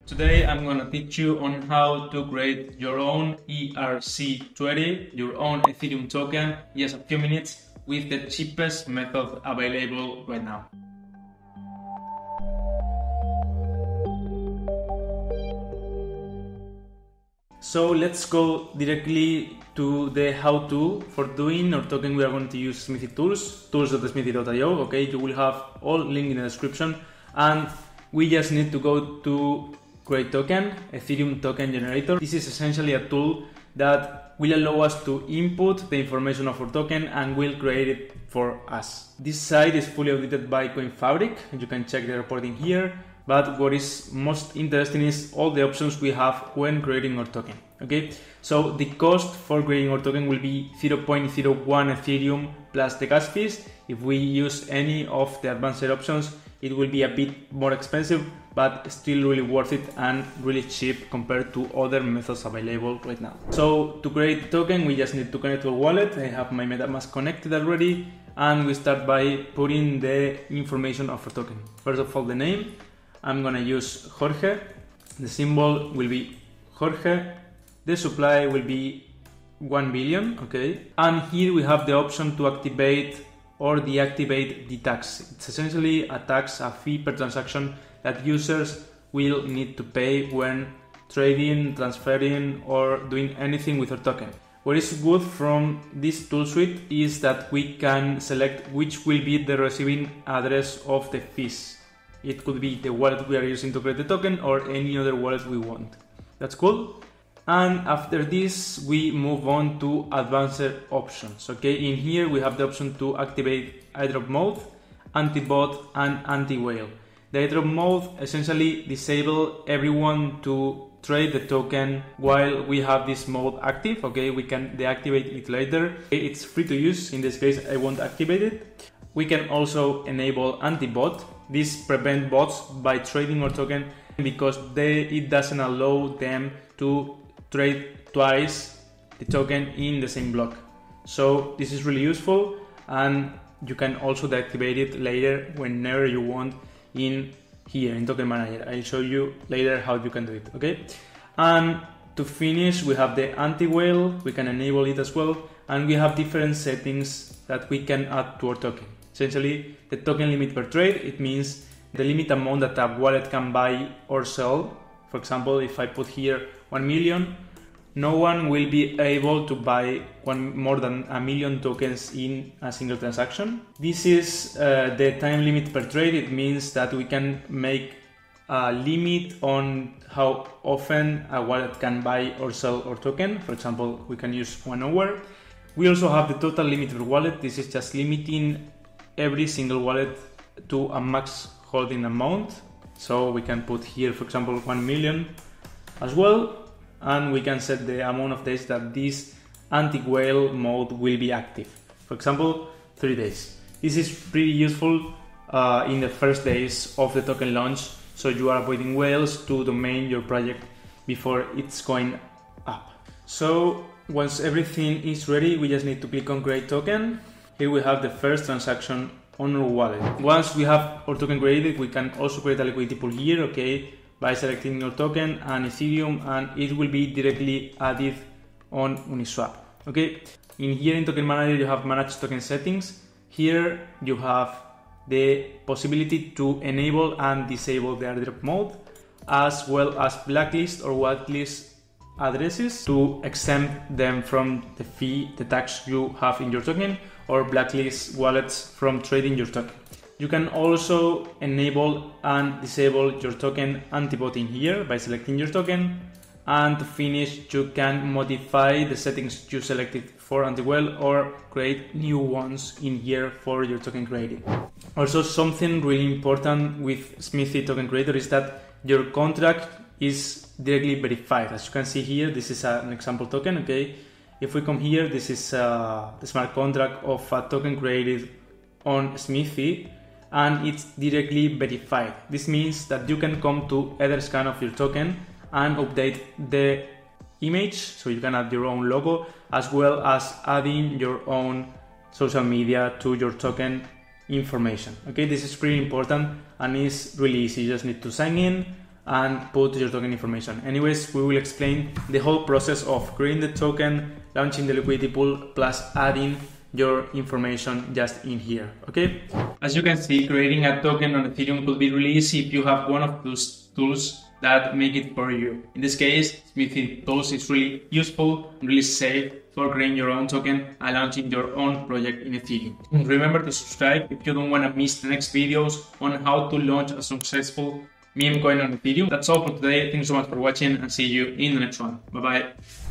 Today I'm going to teach you on how to create your own ERC20, your own Ethereum token, in just a few minutes with the cheapest method available right now. So let's go directly to the how-to for doing our token. We are going to use Smithii Tools, tools.smithii.io. Okay, you will have all link in the description, and we just need to go to create token, Ethereum token generator. This is essentially a tool that will allow us to input the information of our token and will create it for us. This site is fully audited by CoinFabric, and you can check the reporting here. But what is most interesting is all the options we have when creating our token. Okay, so the cost for creating our token will be 0.01 Ethereum plus the gas fees. If we use any of the advanced options, it will be a bit more expensive, but still really worth it and really cheap compared to other methods available right now. So to create the token, we just need to connect to a wallet. I have my MetaMask connected already, and we start by putting the information of a token. First of all, the name. I'm gonna use Jorge. The symbol will be Jorge. The supply will be 1 billion, okay? And here we have the option to activate or deactivate the tax. It's essentially a tax, a fee per transaction that users will need to pay when trading, transferring, or doing anything with our token. What is good from this tool suite is that we can select which will be the receiving address of the fees. It could be the wallet we are using to create the token or any other wallet we want. That's cool. And after this, we move on to advanced options. Okay, in here we have the option to activate airdrop mode, anti-bot, and anti-whale. The airdrop mode essentially disable everyone to trade the token while we have this mode active. Okay, we can deactivate it later. It's free to use. In this case, I won't activate it. We can also enable anti-bot. This prevents bots by trading our token because it doesn't allow them to trade twice the token in the same block. So this is really useful, and you can also deactivate it later whenever you want in here in Token Manager. I'll show you later how you can do it, okay? And to finish, we have the anti-whale. We can enable it as well, and we have different settings that we can add to our token. Essentially, the token limit per trade, it means the limit amount that a wallet can buy or sell. For example, if I put here 1 million, no one will be able to buy more than 1 million tokens in a single transaction. This is the time limit per trade. It means that we can make a limit on how often a wallet can buy or sell our token. For example, we can use 1 hour. We also have the total limit per wallet. This is just limiting every single wallet to a max holding amount. So we can put here, for example, 1 million as well, and we can set the amount of days that this anti-whale mode will be active. For example, 3 days. This is pretty useful in the first days of the token launch, so you are avoiding whales to domain your project before it's going up. So once everything is ready, we just need to click on create token. Here we have the first transaction on our wallet. Once we have our token created, we can also create a liquidity pool here, okay, by selecting your token and Ethereum, and it will be directly added on Uniswap. Okay, in here in Token Manager, you have manage token settings. Here you have the possibility to enable and disable the airdrop mode, as well as blacklist or whitelist addresses to exempt them from the fee, the tax you have in your token, or blacklist wallets from trading your token. You can also enable and disable your token anti-bot in here by selecting your token, and to finish, you can modify the settings you selected for anti-whale or create new ones in here for your token created. Also, something really important with Smithii Token Creator is that your contract is directly verified. As you can see here, this is an example token, okay? If we come here, this is the smart contract of a token created on Smithii, and it's directly verified. This means that you can come to Etherscan of your token and update the image, so you can add your own logo, as well as adding your own social media to your token information. Okay, this is pretty important and is really easy. You just need to sign in and put your token information. Anyways, we will explain the whole process of creating the token, launching the liquidity pool, plus adding your information just in here, okay? As you can see, creating a token on Ethereum could be really easy if you have one of those tools that make it for you. In this case, Smithii Tools is really useful, really safe for creating your own token and launching your own project in Ethereum. Remember to subscribe if you don't want to miss the next videos on how to launch a successful meme coin on Ethereum. That's all for today. Thanks so much for watching and see you in the next one. Bye bye.